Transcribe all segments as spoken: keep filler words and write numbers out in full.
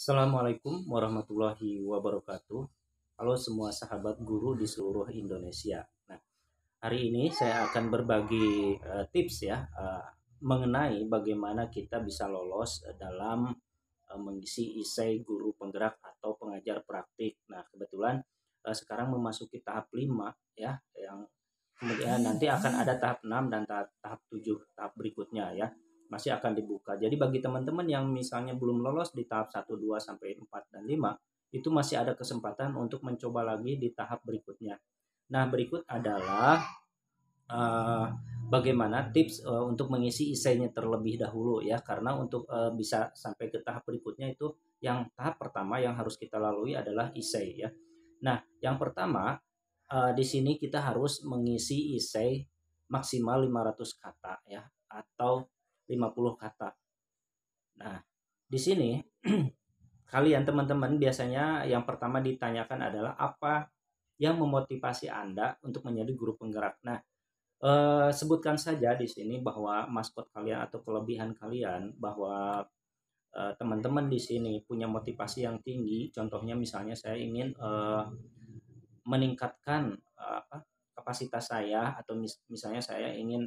Assalamualaikum warahmatullahi wabarakatuh. Halo semua sahabat guru di seluruh Indonesia. Nah, hari ini saya akan berbagi uh, tips ya uh, mengenai bagaimana kita bisa lolos uh, dalam uh, mengisi isei guru penggerak atau pengajar praktik. Nah, kebetulan uh, sekarang memasuki tahap lima ya, yang kemudian nanti akan ada tahap enam dan tahap tahap tujuh, tahap berikutnya ya masih akan dibuka. Jadi bagi teman-teman yang misalnya belum lolos di tahap satu, dua sampai empat dan lima, itu masih ada kesempatan untuk mencoba lagi di tahap berikutnya. Nah, berikut adalah uh, bagaimana tips uh, untuk mengisi iseinya terlebih dahulu ya, karena untuk uh, bisa sampai ke tahap berikutnya itu yang tahap pertama yang harus kita lalui adalah isei ya. Nah, yang pertama uh, di sini kita harus mengisi isei maksimal lima ratus kata ya, atau lima puluh kata. Nah, di sini kalian teman-teman biasanya yang pertama ditanyakan adalah apa yang memotivasi Anda untuk menjadi guru penggerak. Nah, eh, sebutkan saja di sini bahwa maskot kalian atau kelebihan kalian, bahwa eh, teman-teman di sini punya motivasi yang tinggi. Contohnya misalnya saya ingin eh, meningkatkan eh, apa kapasitas saya, atau mis misalnya saya ingin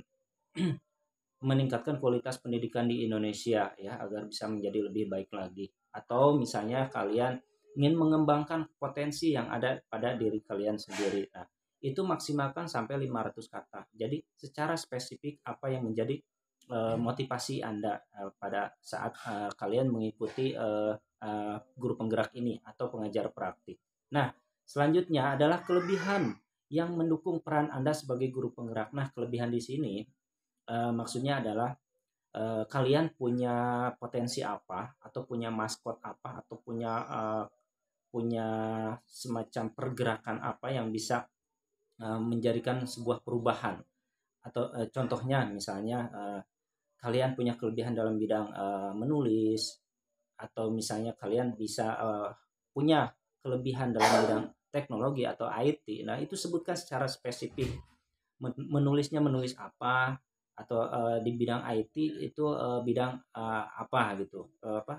meningkatkan kualitas pendidikan di Indonesia ya, agar bisa menjadi lebih baik lagi. Atau misalnya kalian ingin mengembangkan potensi yang ada pada diri kalian sendiri. Nah, itu maksimalkan sampai lima ratus kata. Jadi secara spesifik apa yang menjadi uh, motivasi Anda uh, pada saat uh, kalian mengikuti uh, uh, guru penggerak ini atau pengajar praktik. Nah, selanjutnya adalah kelebihan yang mendukung peran Anda sebagai guru penggerak. Nah, kelebihan di sini uh, maksudnya adalah uh, kalian punya potensi apa, atau punya maskot apa, atau punya uh, punya semacam pergerakan apa yang bisa uh, menjadikan sebuah perubahan. Atau uh, contohnya misalnya uh, kalian punya kelebihan dalam bidang uh, menulis, atau misalnya kalian bisa uh, punya kelebihan dalam bidang teknologi atau I T. Nah, itu sebutkan secara spesifik. Menulisnya menulis apa, atau uh, di bidang I T itu uh, bidang uh, apa gitu, uh, apa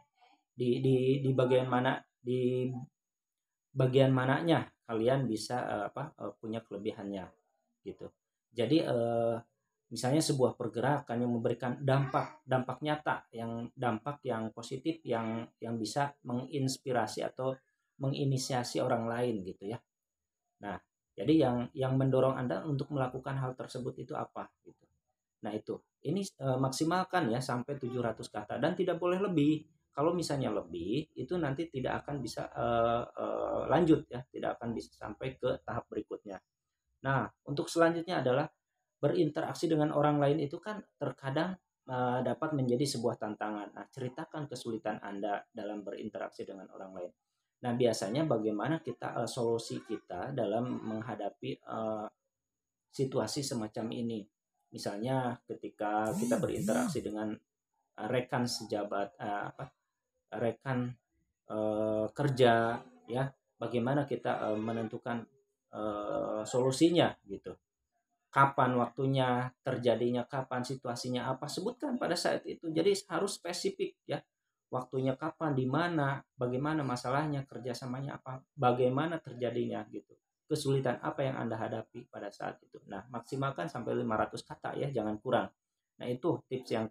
di di di bagian mana, di bagian mananya kalian bisa uh, apa uh, punya kelebihannya gitu. Jadi uh, misalnya sebuah pergerakan yang memberikan dampak dampak nyata, yang dampak yang positif, yang yang bisa menginspirasi atau menginisiasi orang lain gitu ya. Nah, jadi yang yang mendorong Anda untuk melakukan hal tersebut itu apa gitu. Nah, itu. Ini e, maksimalkan ya sampai tujuh ratus kata dan tidak boleh lebih. Kalau misalnya lebih, itu nanti tidak akan bisa e, e, lanjut ya, tidak akan bisa sampai ke tahap berikutnya. Nah, untuk selanjutnya adalah berinteraksi dengan orang lain. Itu kan terkadang e, dapat menjadi sebuah tantangan. Nah, ceritakan kesulitan Anda dalam berinteraksi dengan orang lain. Nah, biasanya bagaimana kita uh, solusi kita dalam menghadapi uh, situasi semacam ini. Misalnya ketika kita berinteraksi dengan uh, rekan sejabat, uh, apa, rekan uh, kerja, ya, bagaimana kita uh, menentukan uh, solusinya gitu. Kapan waktunya, terjadinya kapan, situasinya apa, sebutkan pada saat itu. Jadi harus spesifik ya. Waktunya kapan, di mana, bagaimana masalahnya, kerjasamanya apa, bagaimana terjadinya gitu. Kesulitan apa yang Anda hadapi pada saat itu. Nah, maksimalkan sampai lima ratus kata ya, jangan kurang. Nah, itu tips yang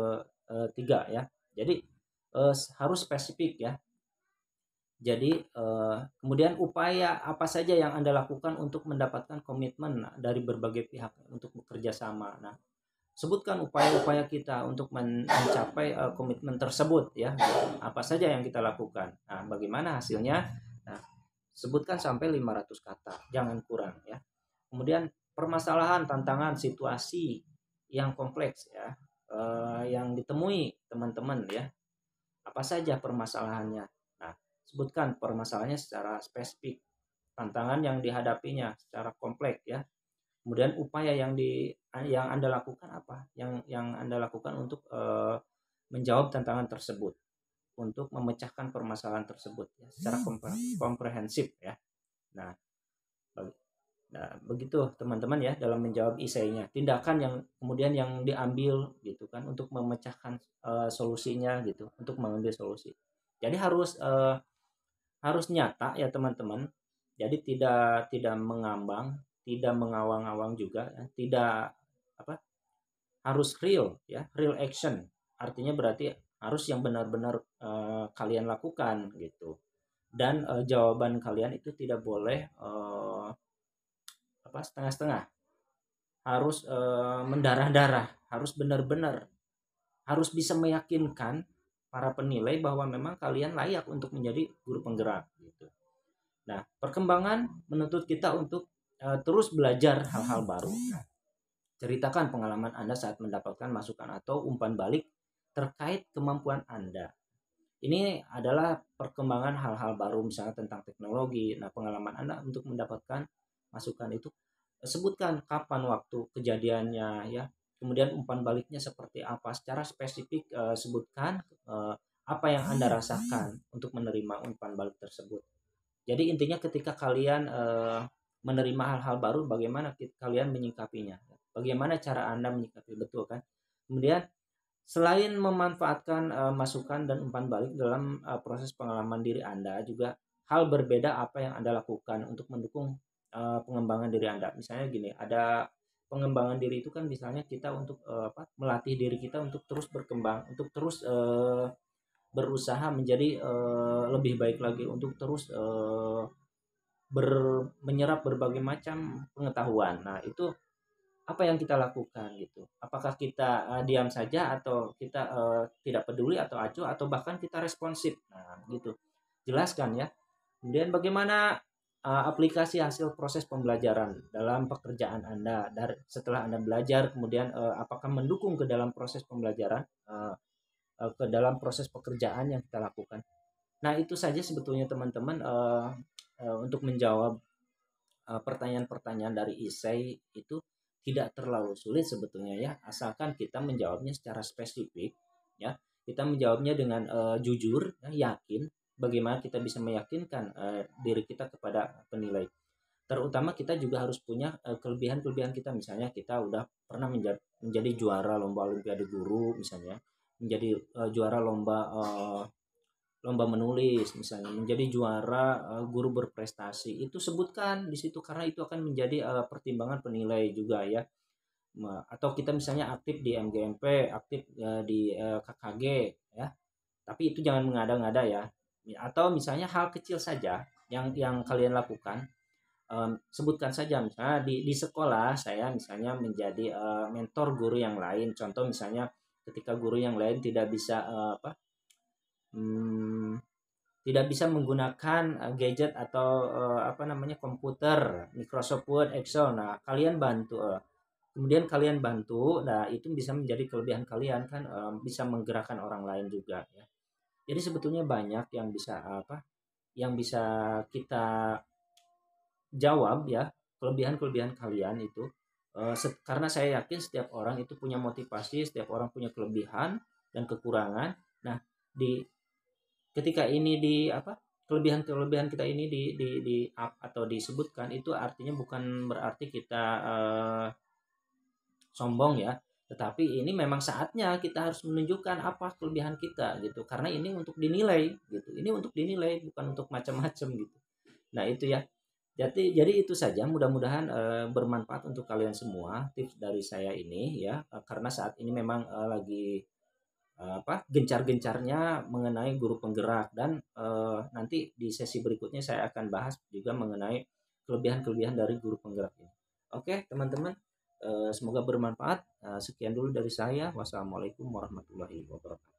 ketiga ya. Jadi eh, harus spesifik ya. Jadi eh, kemudian upaya apa saja yang Anda lakukan untuk mendapatkan komitmen dari berbagai pihak untuk bekerja sama. Nah, sebutkan upaya-upaya kita untuk mencapai uh, komitmen tersebut ya. Apa saja yang kita lakukan. Nah, bagaimana hasilnya? Nah, sebutkan sampai lima ratus kata, jangan kurang ya. Kemudian permasalahan, tantangan, situasi yang kompleks ya, uh, yang ditemui teman-teman ya. Apa saja permasalahannya? Nah, sebutkan permasalahannya secara spesifik, tantangan yang dihadapinya secara kompleks ya. Kemudian upaya yang di yang Anda lakukan apa? Yang yang Anda lakukan untuk uh, menjawab tantangan tersebut, untuk memecahkan permasalahan tersebut ya, secara komprehensif ya. Nah, nah begitu teman-teman ya dalam menjawab isainya. Tindakan yang kemudian yang diambil gitu kan untuk memecahkan uh, solusinya gitu, untuk mengambil solusi. Jadi harus uh, harus nyata ya teman-teman. Jadi tidak tidak mengambang, tidak mengawang-awang juga, ya. Tidak apa harus real ya, real action. Artinya berarti harus yang benar-benar uh, kalian lakukan gitu. Dan uh, jawaban kalian itu tidak boleh uh, apa setengah-setengah. Harus uh, mendarah-darah, harus benar-benar, harus bisa meyakinkan para penilai bahwa memang kalian layak untuk menjadi guru penggerak gitu. Nah, perkembangan menuntut kita untuk uh, terus belajar hal-hal baru. Ceritakan pengalaman Anda saat mendapatkan masukan atau umpan balik terkait kemampuan Anda. Ini adalah perkembangan hal-hal baru misalnya tentang teknologi. Nah, pengalaman Anda untuk mendapatkan masukan itu sebutkan kapan waktu kejadiannya ya. Kemudian umpan baliknya seperti apa secara spesifik, eh, sebutkan eh, apa yang Anda rasakan untuk menerima umpan balik tersebut. Jadi intinya ketika kalian eh, menerima hal-hal baru, bagaimana kalian menyikapinya? Bagaimana cara Anda menyikapi, betul kan? Kemudian selain memanfaatkan uh, masukan dan umpan balik dalam uh, proses pengalaman diri Anda, juga hal berbeda apa yang Anda lakukan untuk mendukung uh, pengembangan diri Anda. Misalnya gini, ada pengembangan diri itu kan misalnya kita untuk uh, apa? Melatih diri kita untuk terus berkembang, untuk terus uh, berusaha menjadi uh, lebih baik lagi, untuk terus uh, ber, menyerap berbagai macam pengetahuan. Nah, itu apa yang kita lakukan gitu? Apakah kita uh, diam saja atau kita uh, tidak peduli atau acuh atau bahkan kita responsif? Nah, gitu. Jelaskan ya. Kemudian bagaimana uh, aplikasi hasil proses pembelajaran dalam pekerjaan Anda dari setelah Anda belajar, kemudian uh, apakah mendukung ke dalam proses pembelajaran, uh, uh, ke dalam proses pekerjaan yang kita lakukan. Nah, itu saja sebetulnya teman-teman uh, uh, untuk menjawab uh, pertanyaan-pertanyaan dari essay itu tidak terlalu sulit sebetulnya ya, asalkan kita menjawabnya secara spesifik ya. Kita menjawabnya dengan uh, jujur, ya, yakin. Bagaimana kita bisa meyakinkan uh, diri kita kepada penilai. Terutama kita juga harus punya uh, kelebihan-kelebihan kita, misalnya kita udah pernah menjadi, menjadi juara lomba olimpiade guru misalnya, menjadi uh, juara lomba uh, lomba menulis misalnya, menjadi juara uh, guru berprestasi, itu sebutkan di situ karena itu akan menjadi uh, pertimbangan penilai juga ya. Atau kita misalnya aktif di M G M P, aktif uh, di uh, K K G ya, tapi itu jangan mengada-ngada ya. Atau misalnya hal kecil saja yang yang kalian lakukan, um, sebutkan saja misalnya di di sekolah saya misalnya menjadi uh, mentor guru yang lain, contoh misalnya ketika guru yang lain tidak bisa uh, apa hmm, tidak bisa menggunakan uh, gadget atau uh, apa namanya komputer, Microsoft Word, Excel. Nah, kalian bantu. Uh, kemudian kalian bantu. Nah, itu bisa menjadi kelebihan kalian kan, uh, bisa menggerakkan orang lain juga ya. Jadi sebetulnya banyak yang bisa apa? Yang bisa kita jawab ya, kelebihan-kelebihan kalian itu. Uh, karena saya yakin setiap orang itu punya motivasi, setiap orang punya kelebihan dan kekurangan. Nah, di ketika ini di apa kelebihan-kelebihan kita ini di di di up atau disebutkan, itu artinya bukan berarti kita uh, sombong ya, tetapi ini memang saatnya kita harus menunjukkan apa kelebihan kita gitu, karena ini untuk dinilai gitu, ini untuk dinilai bukan untuk macam-macam gitu. Nah, itu ya. Jadi jadi itu saja, mudah-mudahan uh, bermanfaat untuk kalian semua tips dari saya ini ya, uh, karena saat ini memang uh, lagi apa gencar-gencarnya mengenai guru penggerak, dan uh, nanti di sesi berikutnya saya akan bahas juga mengenai kelebihan-kelebihan dari guru penggerak ini. Oke teman-teman, uh, semoga bermanfaat. Uh, sekian dulu dari saya. Wassalamualaikum warahmatullahi wabarakatuh.